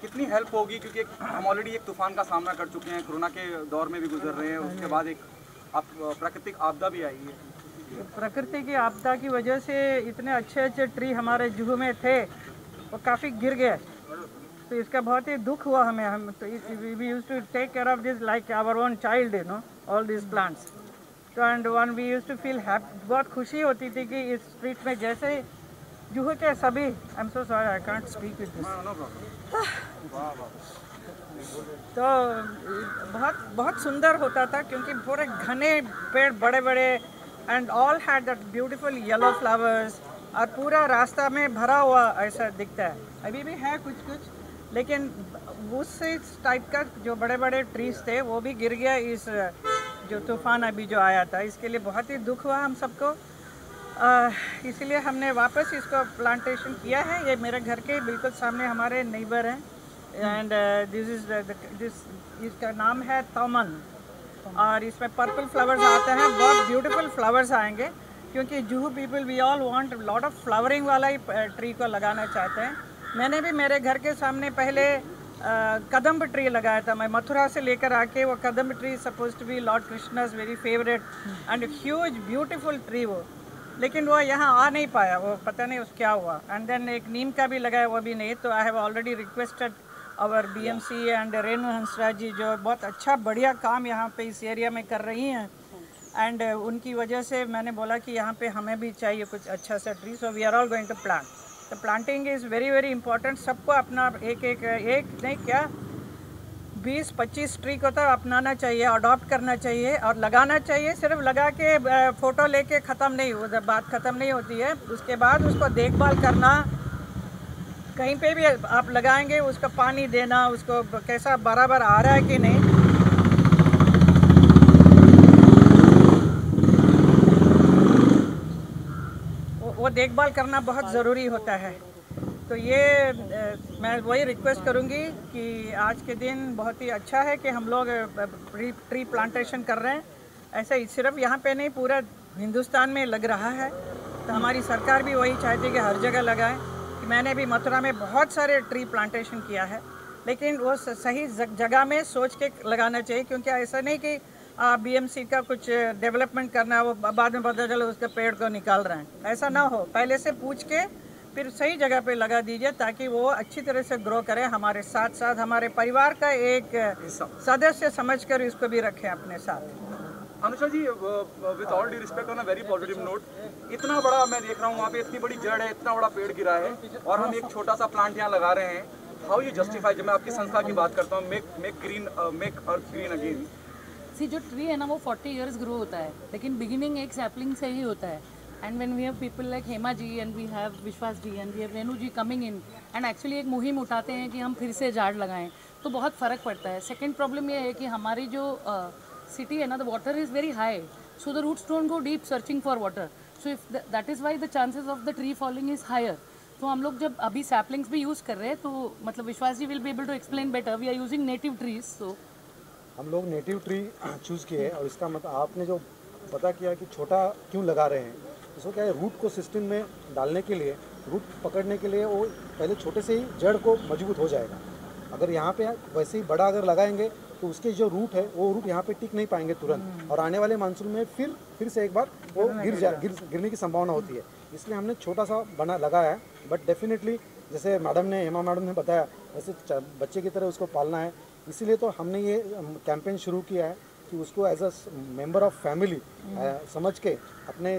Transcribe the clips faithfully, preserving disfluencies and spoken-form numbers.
कितनी हेल्प होगी, क्योंकि हम ऑलरेडी एक तूफान का सामना कर चुके हैं, कोरोना के दौर में भी गुजर रहे हैं, उसके बाद एक आप प्राकृतिक आपदा भी आई है। प्रकृति की आपदा की वजह से इतने अच्छे अच्छे ट्री हमारे जुहू में थे वो काफ़ी गिर गए, तो इसका बहुत ही दुख हुआ हमें। हम तो we used to take care of this like our own child, you know, all this plants. तो and one we used to feel happy, बहुत खुशी होती थी कि इस स्ट्रीट में जैसे जुहू के सभी, I am so sorry I can't speak with this, तो बहुत बहुत सुंदर होता था क्योंकि पूरे घने पेड़ बड़े बड़े and all had that beautiful yellow flowers, और पूरा रास्ता में भरा हुआ ऐसा दिखता है। अभी भी है कुछ कुछ, लेकिन उस टाइप का जो बड़े बड़े ट्रीज थे वो भी गिर गया इस जो तूफान अभी जो आया था। इसके लिए बहुत ही दुख हुआ हम सबको, इसलिए हमने वापस इसको प्लांटेशन किया है। ये मेरे घर के बिल्कुल सामने हमारे नेबर हैं, एंड दिस इज दिस इसका नाम है तमन, और इसमें पर्पल फ्लावर्स आते हैं, बहुत ब्यूटीफुल फ्लावर्स आएंगे क्योंकि Juhu people we all want lot of flowering वाला ही ट्री को लगाना चाहते हैं। मैंने भी मेरे घर के सामने पहले कदम्ब ट्री लगाया था, मैं मथुरा से लेकर आके, वो kadamb tree suppose to be lord Krishna's very favourite and huge beautiful tree वो, लेकिन वो यहाँ आ नहीं पाया, वो पता नहीं उस क्या हुआ। एंड देन एक नीम का भी लगाया, वो भी नहीं। तो I have already requested our BMC and Renu Hansraj ji, जो बहुत अच्छा बढ़िया काम यहाँ पे इस एरिया में कर रही हैं, एंड उनकी वजह से मैंने बोला कि यहाँ पे हमें भी चाहिए कुछ अच्छा सा tree, so we are all going to plant. तो planting is very very important. सबको अपना एक एक एक नहीं क्या बीस पच्चीस ट्री को तो अपनाना चाहिए, अडॉप्ट करना चाहिए और लगाना चाहिए। सिर्फ लगा के फ़ोटो लेके ख़त्म नहीं, उधर बात ख़त्म नहीं होती है। उसके बाद उसको देखभाल करना, कहीं पे भी आप लगाएंगे उसको पानी देना, उसको कैसा बराबर आ रहा है कि नहीं, वो देखभाल करना बहुत ज़रूरी होता है। तो ये मैं वही रिक्वेस्ट करूँगी कि आज के दिन बहुत ही अच्छा है कि हम लोग ट्री ट्री प्लांटेशन कर रहे हैं। ऐसे ही सिर्फ यहाँ पे नहीं, पूरा हिंदुस्तान में लग रहा है। तो हमारी सरकार भी वही चाहती है कि हर जगह लगाएं। कि मैंने भी मथुरा में बहुत सारे ट्री प्लांटेशन किया है, लेकिन वो सही जगह में सोच के लगाना चाहिए, क्योंकि ऐसा नहीं कि बीएमसी का कुछ डेवलपमेंट करना है, वो बाद में पता चले उसके पेड़ को निकाल रहे हैं, ऐसा ना हो। पहले से पूछ के फिर सही जगह पे लगा दीजिए, ताकि वो अच्छी तरह से ग्रो करे, हमारे साथ साथ हमारे परिवार का एक सदस्य समझकर इसको भी रखें अपने साथ। Anusha ji, with all due respect, on a very positive note, इतना बड़ा मैं देख रहा हूँ वहाँ पे, इतनी बड़ी जड़ है, इतना बड़ा पेड़ गिरा है, और हम एक छोटा सा प्लांट यहाँ लगा रहे हैं। हाउ यू जस्टिफाई, जब मैं आपकी संस्था की बात करता हूँ, make make green make earth green again. See, जो ट्री है ना वो फोर्टी इयर्स ग्रो होता है, लेकिन बिगिनिंग एक सैपलिंग से ही होता है। And when we have people like Hema ji and we have Vishwas ji and we have Renu ji coming in and actually एक मुहिम उठाते हैं कि हम फिर से झाड़ लगाएं, तो बहुत फ़र्क पड़ता है। सेकेंड प्रॉब्लम ये है कि हमारी जो सिटी uh, है ना, the water is very high, so the roots don't go deep searching for water, so if that is why the chances of the tree falling is higher. तो हम लोग जब अभी सैपलिंग्स भी यूज़ कर रहे हैं, तो मतलब Vishwas ji will be able to explain better, we are using native trees. So हम लोग नेटिव ट्री चूज़ किए, और इसका मतलब आपने जो पता किया कि छोटा क्यों लगा रहे हैं, इसको क्या है, रूट को सिस्टम में डालने के लिए, रूट पकड़ने के लिए वो पहले छोटे से ही जड़ को मजबूत हो जाएगा। अगर यहाँ पे वैसे ही बड़ा अगर लगाएंगे तो उसके जो रूट है वो रूट यहाँ पे टिक नहीं पाएंगे तुरंत, और आने वाले मानसून में फिर फिर से एक बार वो गिर जा गिर गिरने की संभावना होती है। इसलिए हमने छोटा सा बना लगाया है, बट डेफिनेटली जैसे मैडम ने हेमा मैडम ने बताया, वैसे बच्चे की तरह उसको पालना है। इसीलिए तो हमने ये कैंपेन शुरू किया है कि उसको as a member of family समझ के अपने,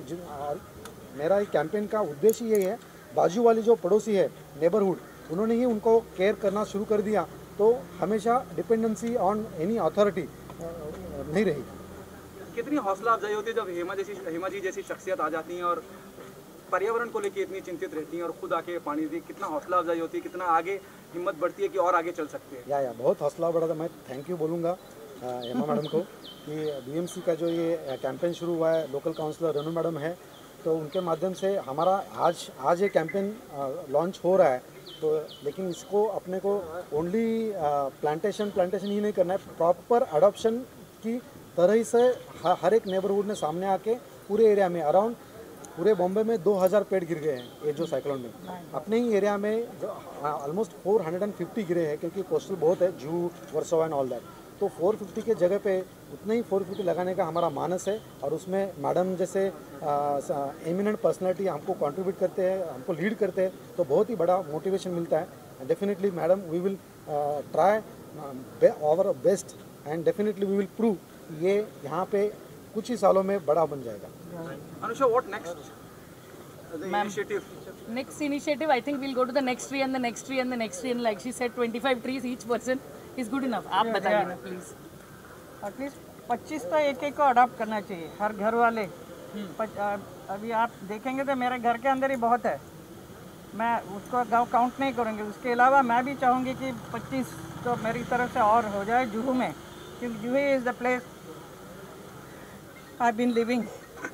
मेरा ये कैंपेन का उद्देश्य यही है, बाजू वाली जो पड़ोसी है नेबरहुड, उन्होंने ही उनको केयर करना शुरू कर दिया, तो हमेशा डिपेंडेंसी ऑन एनी अथॉरिटी नहीं रही। कितनी हौसला अफजाई होती है जब हेमा जैसी हेमा जी जैसी शख्सियत आ जाती हैं और पर्यावरण को लेकर इतनी चिंतित रहती हैं और खुद आके पानी दी, कितना हौसला अफजाई होती है, कितना आगे हिम्मत बढ़ती है कि और आगे चल सकते हैं। या या बहुत हौसला बढ़ा था। मैं थैंक यू बोलूँगा हेमा मैडम को कि बीएमसी का जो ये कैंपेन शुरू हुआ है, लोकल काउंसलर रेणु मैडम है, तो उनके माध्यम से हमारा आज आज ये कैंपेन लॉन्च हो रहा है। तो लेकिन इसको अपने को ओनली प्लांटेशन प्लांटेशन ही नहीं करना है, प्रॉपर अडॉप्शन की तरह से हर एक नेबरहुड ने सामने आके पूरे एरिया में अराउंड पूरे बॉम्बे में दो हज़ार पेड़ गिर गए हैं ये जो साइक्लोन में। अपने ही एरिया में जो ऑलमोस्ट फोर हंड्रेड फिफ्टी गिरे हैं, क्योंकि कोस्टल बहुत है, जू, वर्सो एंड ऑल दैट। तो फोर फिफ्टी के जगह पे उतने ही फोर फिफ्टी लगाने का हमारा मानस है, और उसमें मैडम जैसे एमिनेंट पर्सनैलिटी हमको कंट्रीब्यूट करते हैं, हमको लीड करते हैं, तो बहुत ही बड़ा मोटिवेशन मिलता है। Definitely madam, we will try our best and definitely we will prove ये यहाँ पे कुछ ही सालों में बड़ा बन जाएगा। Anusha, what next? The initiative. Next initiative, I think we'll go to the next tree and the next tree and the next tree, and like she said, twenty-five trees each person is good enough. आप बताइए ना please. At least पच्चीस तो एक एक को adopt करना चाहिए, हर घर वाले। पच, अभी आप देखेंगे तो मेरे घर के अंदर ही बहुत है, मैं उसको गाँव काउंट नहीं करूँगी। उसके अलावा मैं भी चाहूँगी कि पच्चीस तो मेरी तरफ से और हो जाए जुहू में, क्योंकि Juhu is the place I been living.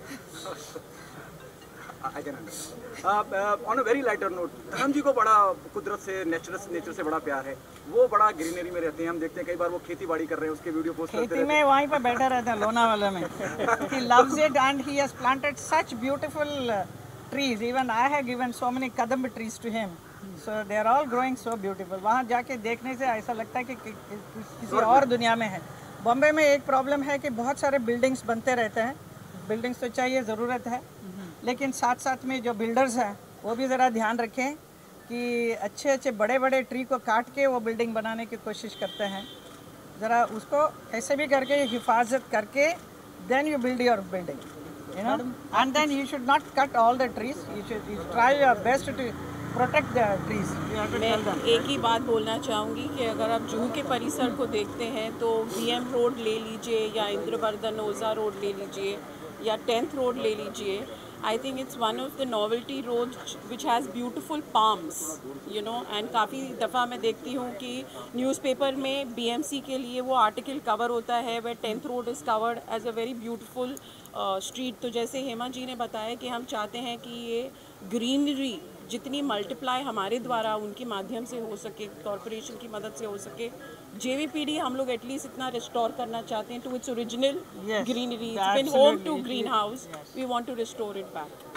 I can understand. Uh, uh, on a very lighter note, धर्म जी को बड़ा कुदरत से, नेचर नेचर से बड़ा प्यार है। वो बड़ा ग्रीनरी में रहते हैं, हम देखते हैं कई बार वो खेती बाड़ी कर रहे हैं, उसके वीडियो पोस्ट करते खेती में वहीं पे बैठा रहता है लोनावाला में। He loves it and he has planted such beautiful uh, trees. Even I have given so many kadamba trees to him. So they are all growing so beautiful. वहाँ जाके देखने से ऐसा लगता है कि, कि, कि किसी और दुनिया में है। बॉम्बे में एक प्रॉब्लम है कि बहुत सारे बिल्डिंग्स बनते रहते हैं। बिल्डिंग्स तो चाहिए, ज़रूरत है, लेकिन साथ साथ में जो बिल्डर्स हैं वो भी ज़रा ध्यान रखें कि अच्छे अच्छे बड़े बड़े ट्री को काट के वो बिल्डिंग बनाने की कोशिश करते हैं। ज़रा उसको कैसे भी करके हिफाजत करके then you build your building, you know, and then you should not cut all the trees, you should try your best to protect the trees. मैं एक ही बात बोलना चाहूँगी कि अगर आप जूहू के परिसर को देखते हैं तो वीएम रोड ले लीजिए या इंद्रवर्धन ओझा रोड ले लीजिए या टेंथ रोड ले लीजिए। I think it's one of the novelty roads which has beautiful palms, you know, and काफ़ी दफ़ा मैं देखती हूँ कि न्यूज़पेपर में B M C के लिए वो आर्टिकल कवर होता है where tenth road is covered as a very beautiful street. uh, तो जैसे हेमा जी ने बताया कि हम चाहते हैं कि ये ग्रीनरी जितनी मल्टीप्लाई हमारे द्वारा उनके माध्यम से हो सके, कॉरपोरेशन की मदद से हो सके, जेवीपीडी हम लोग एटलीस्ट इतना रिस्टोर करना चाहते हैं to its original greenery, it's been home to green house, we want to restore it back.